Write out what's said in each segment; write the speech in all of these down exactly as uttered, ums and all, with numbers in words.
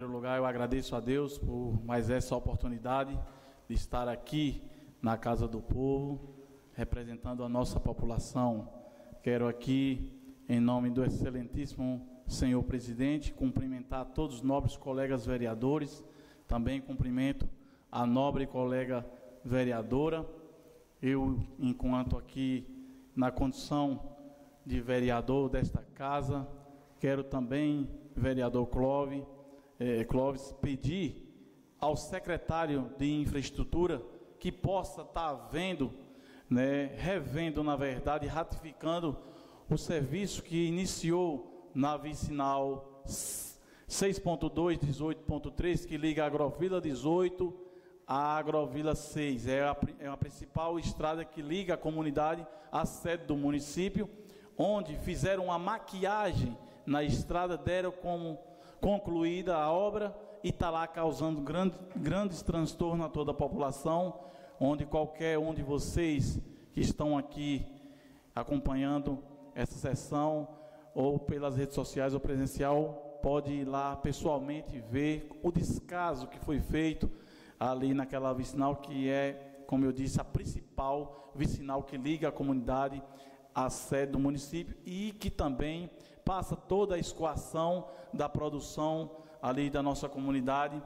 primeiro lugar, eu agradeço a Deus por mais essa oportunidade de estar aqui na Casa do Povo, representando a nossa população. Quero aqui, em nome do excelentíssimo senhor presidente, cumprimentar todos os nobres colegas vereadores, também cumprimento a nobre colega vereadora. Eu, enquanto aqui na condição de vereador desta casa, quero também, vereador Clóvis, eh, Clóvis, pedir ao secretário de Infraestrutura que possa estar vendo, né, revendo, na verdade, ratificando o serviço que iniciou na vicinal seis ponto dois, dezoito ponto três, que liga a Agrovila dezoito à Agrovila seis. É a, é a principal estrada que liga a comunidade à sede do município, onde fizeram uma maquiagem na estrada, deram como concluída a obra e está lá causando grande, grandes transtornos a toda a população, onde qualquer um de vocês que estão aqui acompanhando essa sessão, ou pelas redes sociais ou presencial, pode ir lá pessoalmente ver o descaso que foi feito ali naquela vicinal, que é, como eu disse, a principal vicinal que liga a comunidade à sede do município e que também passa toda a escoação da produção ali da nossa comunidade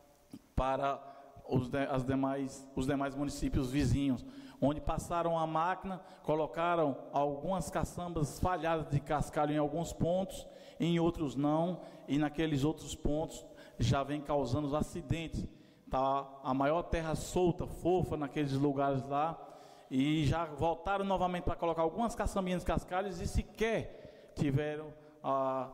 para os, de, as demais, os demais municípios vizinhos, onde passaram a máquina, colocaram algumas caçambas falhadas de cascalho em alguns pontos, em outros não, e naqueles outros pontos já vem causando os acidentes. Tá a maior terra solta, fofa naqueles lugares lá, e já voltaram novamente para colocar algumas caçambinhas de cascalhos e sequer tiveram a,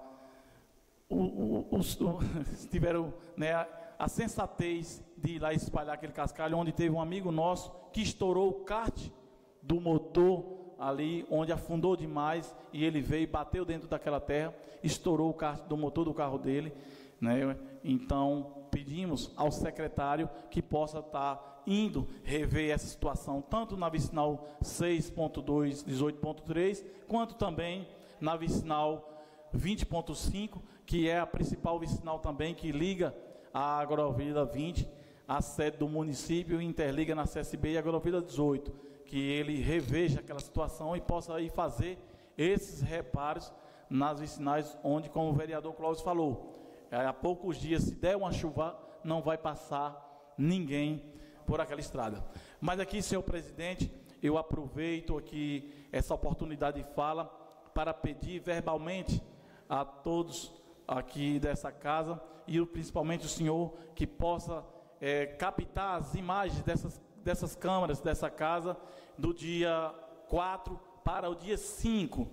o, o, os, o, tiveram, né, a, a sensatez de ir lá espalhar aquele cascalho, onde teve um amigo nosso que estourou o kart do motor ali, onde afundou demais, e ele veio e bateu dentro daquela terra, estourou o kart do motor do carro dele, né? Então pedimos ao secretário que possa estar indo rever essa situação, tanto na vicinal seis ponto dois, dezoito ponto três, quanto também na vicinal vinte ponto cinco, que é a principal vicinal também que liga a Agrovila vinte, a sede do município, e interliga na C S B e Agrovila dezoito, que ele reveja aquela situação e possa ir fazer esses reparos nas vicinais, onde, como o vereador Clóvis falou, há poucos dias, se der uma chuva, não vai passar ninguém por aquela estrada. Mas aqui, senhor presidente, eu aproveito aqui essa oportunidade de fala para pedir verbalmente a todos aqui dessa casa, e principalmente o senhor, que possa é, captar as imagens dessas, dessas câmaras dessa casa, do dia quatro para o dia cinco,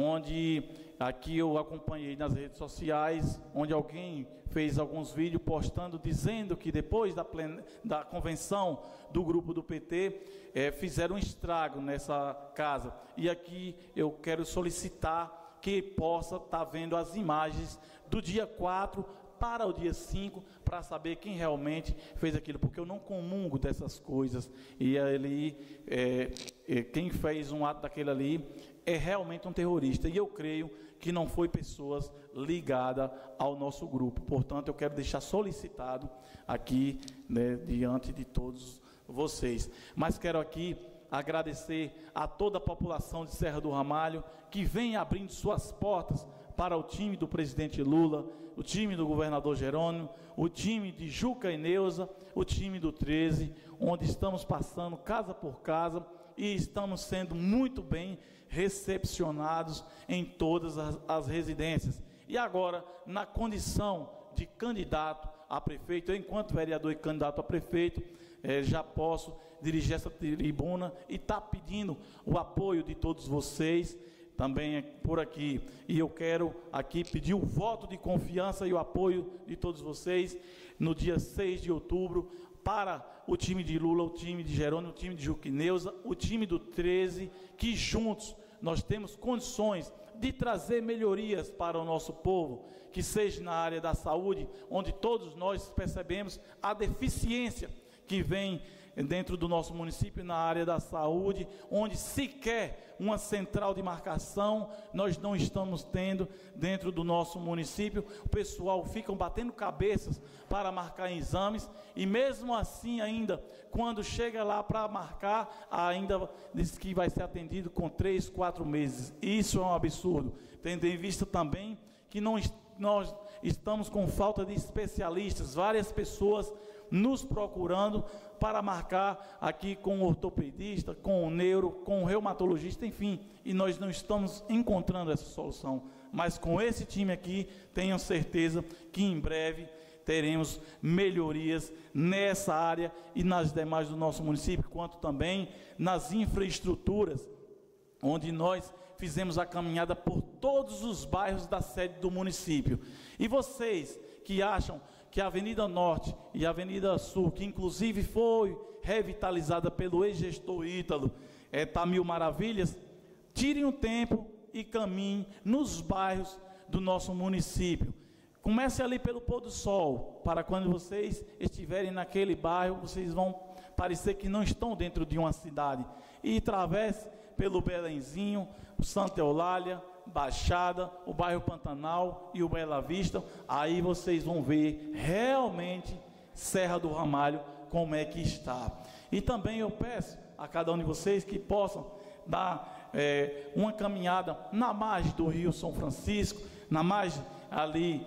onde aqui eu acompanhei nas redes sociais, onde alguém fez alguns vídeos postando, dizendo que depois da, plen... da convenção do grupo do P T, é, fizeram um estrago nessa casa. E aqui eu quero solicitar que possa estar vendo as imagens do dia quatro para o dia cinco, para saber quem realmente fez aquilo, porque eu não comungo dessas coisas, e ali, é, é, quem fez um ato daquele ali é realmente um terrorista, e eu creio que não foi pessoas ligadas ao nosso grupo. Portanto, eu quero deixar solicitado aqui, né, diante de todos vocês. Mas quero aqui agradecer a toda a população de Serra do Ramalho, que vem abrindo suas portas para o time do presidente Lula, o time do governador Jerônimo, o time de Juca e Neuza, o time do treze, onde estamos passando casa por casa e estamos sendo muito bem recepcionados em todas as, as residências. E agora, na condição de candidato a prefeito, eu, enquanto vereador e candidato a prefeito, eh, já posso dirigir essa tribuna e estar tá pedindo o apoio de todos vocês, também por aqui. E eu quero aqui pedir o voto de confiança e o apoio de todos vocês no dia seis de outubro, para o time de Lula, o time de Jerônimo, o time de Juca e Neuza, o time do treze, que juntos nós temos condições de trazer melhorias para o nosso povo, que seja na área da saúde, onde todos nós percebemos a deficiência que vem dentro do nosso município na área da saúde, onde sequer uma central de marcação nós não estamos tendo dentro do nosso município. O pessoal fica batendo cabeças para marcar exames, e mesmo assim ainda, quando chega lá para marcar, ainda diz que vai ser atendido com três, quatro meses. Isso é um absurdo, tendo em vista também que não, nós estamos com falta de especialistas, várias pessoas nos procurando para marcar aqui com o ortopedista, com o neuro, com o reumatologista, enfim, e nós não estamos encontrando essa solução. Mas com esse time aqui, tenham certeza que em breve teremos melhorias nessa área e nas demais do nosso município, quanto também nas infraestruturas, onde nós fizemos a caminhada por todos os bairros da sede do município. E vocês que acham que a Avenida Norte e a Avenida Sul, que inclusive foi revitalizada pelo ex-gestor Ítalo, é, tá mil maravilhas, tirem um tempo e caminhem nos bairros do nosso município. Comece ali pelo pôr do sol, para quando vocês estiverem naquele bairro, vocês vão parecer que não estão dentro de uma cidade. E atravesse pelo Belenzinho, o Santa Eulália, Baixada, o bairro Pantanal e o Bela Vista. Aí vocês vão ver realmente Serra do Ramalho como é que está. E também eu peço a cada um de vocês que possam dar é, uma caminhada na margem do Rio São Francisco, na margem ali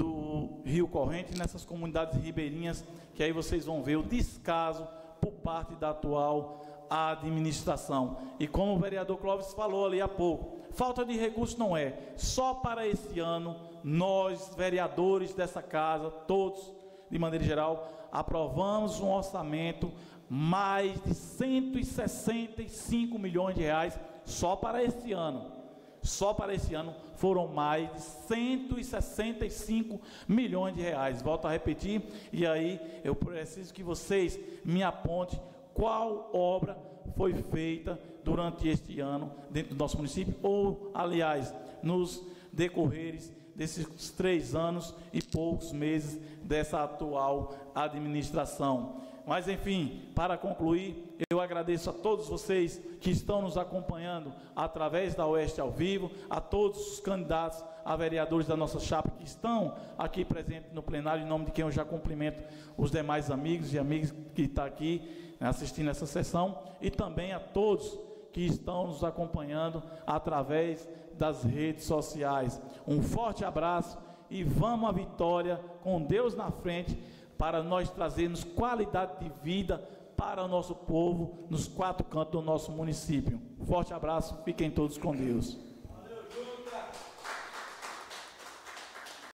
do Rio Corrente, nessas comunidades ribeirinhas, que aí vocês vão ver o descaso por parte da atual administração. E como o vereador Clóvis falou ali há pouco, falta de recursos não é só para esse ano. Nós, vereadores dessa casa, todos de maneira geral, aprovamos um orçamento mais de cento e sessenta e cinco milhões de reais só para esse ano. Só para esse ano foram mais de cento e sessenta e cinco milhões de reais. Volto a repetir, e aí eu preciso que vocês me apontem qual obra foi feita durante este ano dentro do nosso município, ou, aliás, nos decorreres desses três anos e poucos meses dessa atual administração. Mas, enfim, para concluir, eu agradeço a todos vocês que estão nos acompanhando através da Oeste ao Vivo, a todos os candidatos a vereadores da nossa chapa que estão aqui presentes no plenário, em nome de quem eu já cumprimento os demais amigos e amigas que estão aqui assistindo essa sessão, e também a todos que estão nos acompanhando através das redes sociais. Um forte abraço e vamos à vitória com Deus na frente, para nós trazermos qualidade de vida para o nosso povo nos quatro cantos do nosso município. Forte abraço, fiquem todos com Deus.